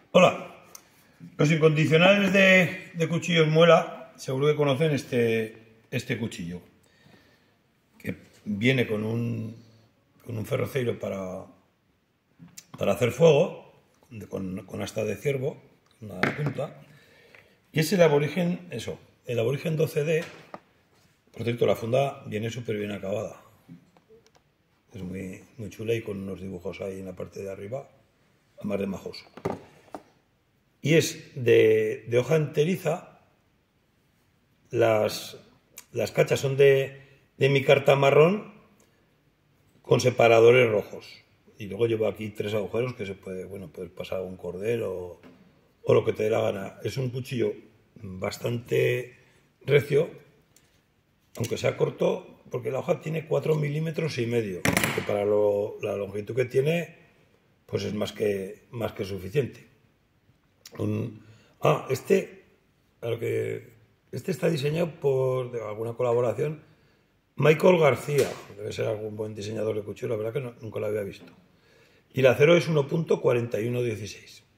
Hola, los incondicionales de cuchillos Muela seguro que conocen este cuchillo, que viene con un ferroceiro para hacer fuego, con asta de ciervo, una punta, y es el aborigen 12D. Por cierto, la funda viene súper bien acabada, es muy chula y con unos dibujos ahí en la parte de arriba, además de majos. Y es de hoja enteriza. Las cachas son de micarta marrón con separadores rojos. Y luego llevo aquí 3 agujeros que se puede, puedes pasar un cordel o lo que te dé la gana. Es un cuchillo bastante recio, aunque sea corto, porque la hoja tiene 4,5 milímetros, que para la longitud que tiene, pues es más que suficiente. Este está diseñado por alguna colaboración. Michael García, debe ser algún buen diseñador de cuchillo, la verdad que nunca lo había visto. Y el acero es 1.4116.